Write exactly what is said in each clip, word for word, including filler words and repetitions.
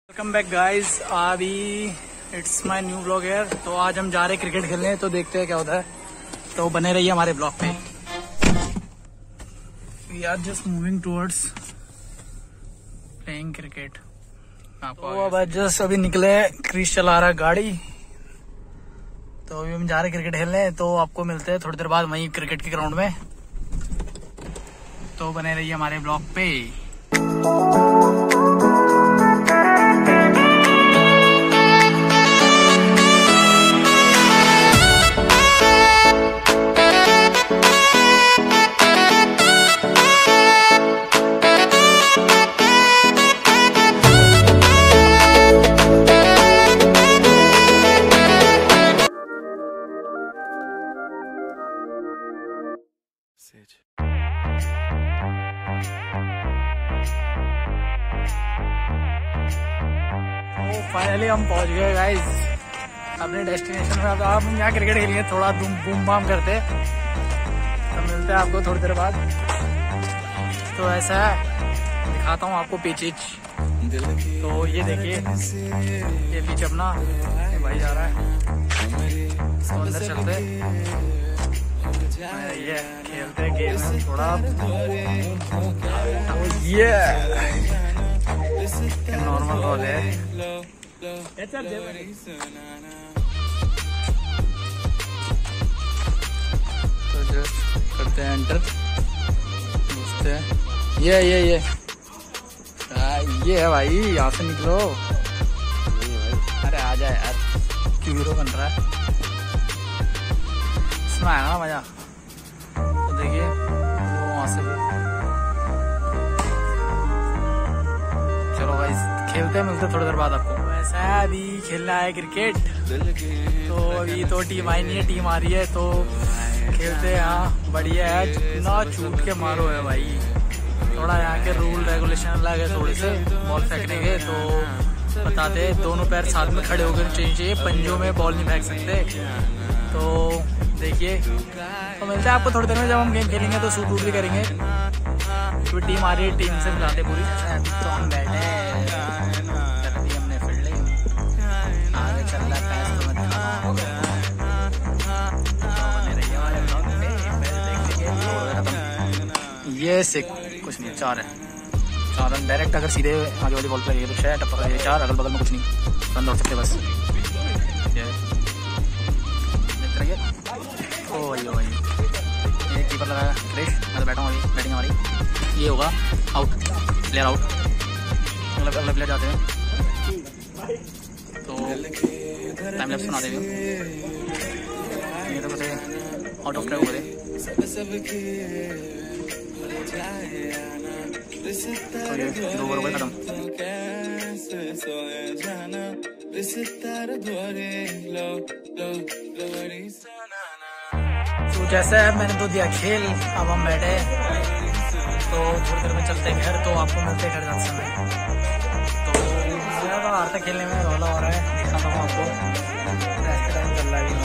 Welcome back guys. अभी it's my new blog है। तो आज हम जा रहे हैं क्रिकेट खेलने, तो देखते हैं क्या होता है। तो बने रहिए हमारे ब्लॉग पे। We are just moving towards playing cricket. तो अब जस्ट अभी निकले, क्रिश चला रहा है गाड़ी। तो अभी हम जा रहे हैं क्रिकेट खेलने, तो आपको मिलते हैं थोड़ी देर बाद वहीं क्रिकेट के ग्राउंड में। तो बने रहिए हमारे ब्लॉग पे। तो फाइनली हम पहुंच गए गाइस अपने डेस्टिनेशन में। अब आप यहाँ क्रिकेट खेलेंगे, थोड़ा बूम बाम करते, तो मिलते हैं आपको थोड़ी देर बाद। तो ऐसा है, दिखाता हूँ आपको पिच। तो ये देखिए, ये पिच अपना ये भाई जा रहा है, तो अंदर चलते ये खेलते गेम थोड़ा। तो ये नॉर्मल बॉल है। तो जस्ट करते हैं एंटर, घुसते हैं। ये ये ये आ, ये है भाई, यहाँ से निकलो। अरे आ जाए यार, क्यों हीरो बन रहा है। इसमें आया ना मजा। तो देखिए वहां से, चलो भाई खेलते हैं, मिलते थोड़ी देर बाद आपको। वैसा है, अभी खेलना है क्रिकेट। तो अभी तो टीम आई नहीं है, टीम आ रही है, तो खेलते हैं। यहाँ बढ़िया है, जितना छूट के मारो है भाई। थोड़ा यहाँ के रूल रेगुलेशन अलग है थोड़े से। बॉल फेंकने के तो बताते, दोनों पैर साथ में खड़े होकर चाहिए, पंजों में बॉल नहीं फेंक सकते। तो देखिए, तो मिलते हैं आपको थोड़ी देर में, जब हम गेम खेलेंगे तो शूट वूट भी करेंगे। तो टीम आ रही है, टीम से मिलाते पूरी। तो हम बैठे हमने फील्डिंग आगे चल रहा है, तो मैं ये से कुछ नहीं, चार है चार रन डायरेक्ट। अगर सीधे आगे वाली बॉल पर लगे तो छह, टप्पा ये चार, अगल बगल में कुछ नहीं, रन दौड़ सकते बस। ये ओ भाई ओ भाई, ये कीपर लगाया क्रिश, मैं तो बैठा हूँ अभी। बैटिंग हमारी ये होगा, आउट, प्लेयर आउट। अगले अगले प्लेयर जाते हैं, तो टाइम लैप्स बना देंगे। ये तो कैसे आउट ऑफ ट्रैक हो गए। तो ये दो ओवर हो गए खत्म। तो जैसे है, मैंने तो दिया खेल, अब हम बैठे, तो थोड़ी देर में चलते हैं घर। तो आपको मिलते हैं घर जाते समय। तो ज्यादा बाहर तक खेलने में रौला हो रहा है, दिखाता हूँ आपको। ऐसे टाइम चल रहा है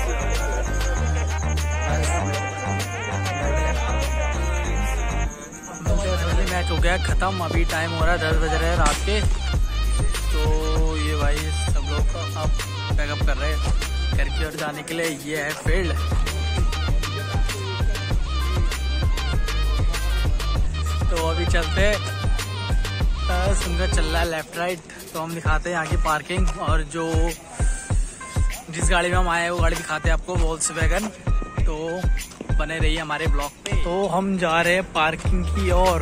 हमारा। मैच हो गया खत्म, अभी टाइम हो रहा है दस बज रहे हैं रात के। तो ये भाई सब लोग अब पैकअप कर रहे हैं घर की ओर जाने के लिए। ये है फील्ड। तो अभी चलते, सुंदर चल रहा है लेफ्ट राइट। तो हम दिखाते हैं यहाँ की पार्किंग, और जो जिस गाड़ी में हम आए हैं वो गाड़ी दिखाते हैं आपको, वोल्क्सवैगन। तो बने रहिए हमारे ब्लॉग पे। तो हम जा रहे हैं पार्किंग की ओर।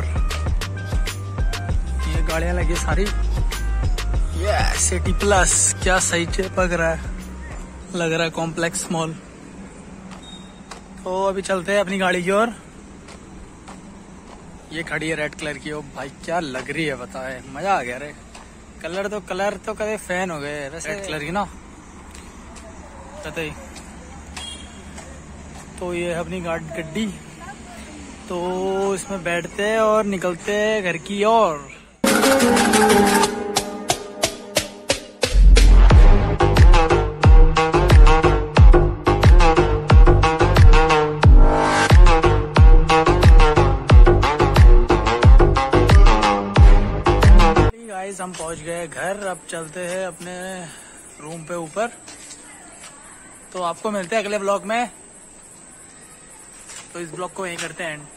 ये गाड़ियां लगी सारी। ये सिटी प्लस, क्या सही चिपक रहा है, लग रहा है कॉम्प्लेक्स मॉल। तो अभी चलते हैं अपनी गाड़ी की ओर। ये खड़ी है रेड कलर की। ओ भाई क्या लग रही है बताए, मजा आ गया रे। कलर तो कलर तो कदे फैन हो गए वैसे रेड कलर की ना कतई। तो ये है अपनी गाड़ी गड्डी। तो इसमें बैठते हैं और निकलते हैं घर की ओर। गाइस हम पहुंच गए घर। अब चलते हैं अपने रूम पे ऊपर। तो आपको मिलते हैं अगले ब्लॉग में। तो इस ब्लॉग को यहीं करते हैं एंड।